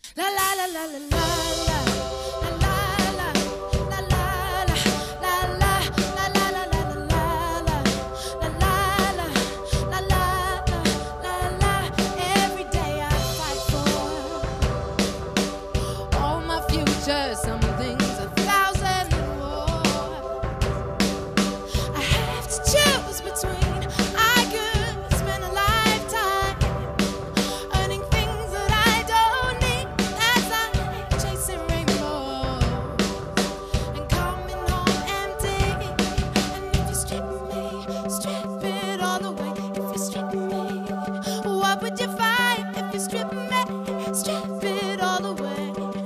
La la la la la la la. Some things 1,000 and more. I have to choose between. I could spend a lifetime earning things that I don't need as I'm chasing rainbows and coming home empty. And if you strip it all away. If you strip me, what would you find? If you strip it all away.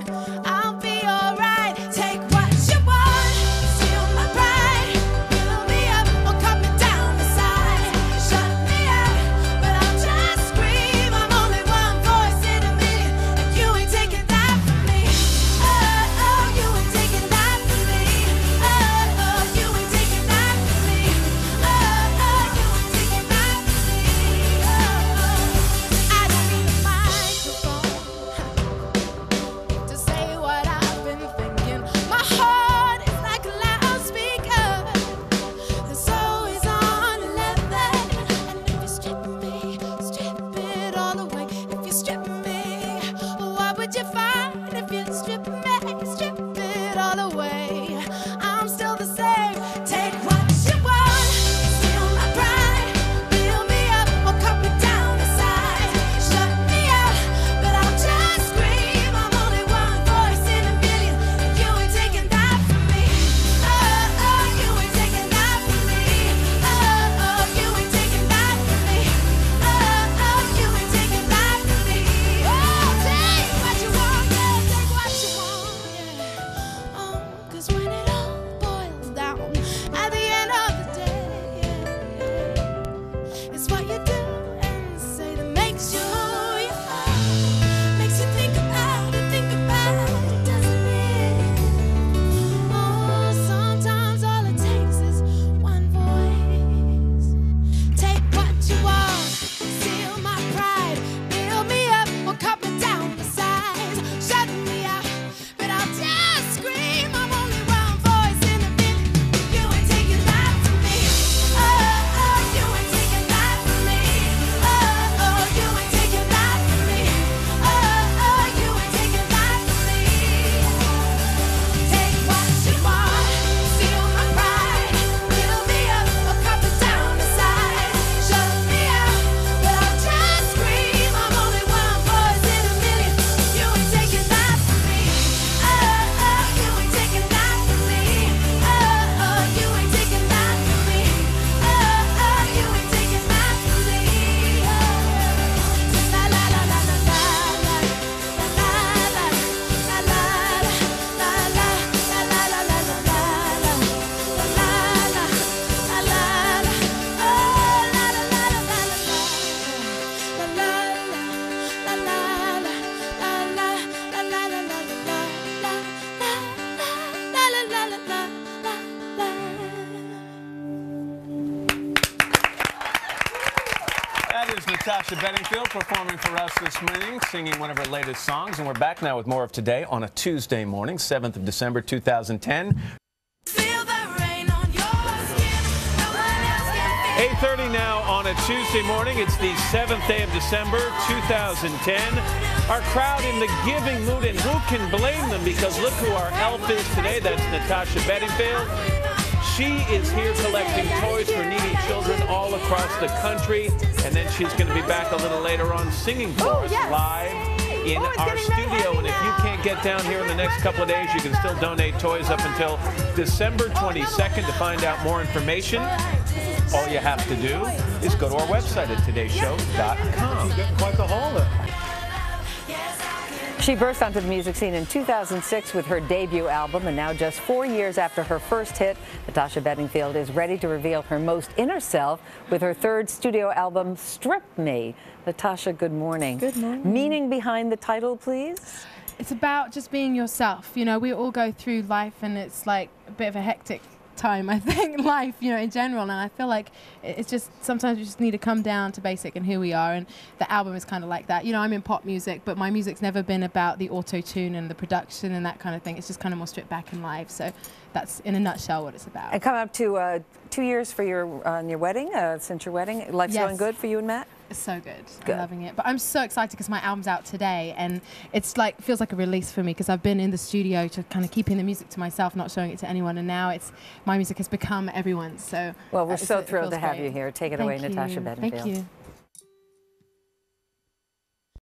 Natasha Bedingfield performing for us this morning, singing one of her latest songs. And we're back now with more of Today on a Tuesday morning, 7th of December, 2010. 8:30 now on a Tuesday morning. It's the 7th day of December, 2010. Our crowd in the giving mood, and who can blame them? Because look who our elf is today. That's Natasha Bedingfield. She is here collecting toys for needy children all across the country. And then she's going to be back a little later on singing for us live in our studio. And if you can't get down here in the next couple of days, you can still donate toys up until December 22nd. To find out more information, all you have to do is go to our website at todayshow.com. She's getting quite the haul there. She burst onto the music scene in 2006 with her debut album, and now just 4 years after her first hit, Natasha Bedingfield is ready to reveal her most inner self with her third studio album, Strip Me. Natasha, good morning. Good morning. Meaning behind the title, please? It's about just being yourself. You know, we all go through life and it's like a bit of a hectic time, I think, life, you know, in general. And I feel like it's just, sometimes we just need to come down to basic and who we are. And the album is kind of like that. You know, I'm in pop music, but my music's never been about the auto-tune and the production and that kind of thing. It's just kind of more stripped back in live. So that's, in a nutshell, what it's about. And coming up to 2 years for your wedding, since your wedding. Life's Yes. going good for you and Matt? It's so good. Good. I'm loving it. But I'm so excited because my album's out today, and it's like, feels like a release for me because I've been in the studio to kind of keeping the music to myself, not showing it to anyone, and now it's, my music has become everyone's. So well, we're so thrilled feels to have great. you here. Take it Thank away, you. Natasha Bedingfield. Thank you.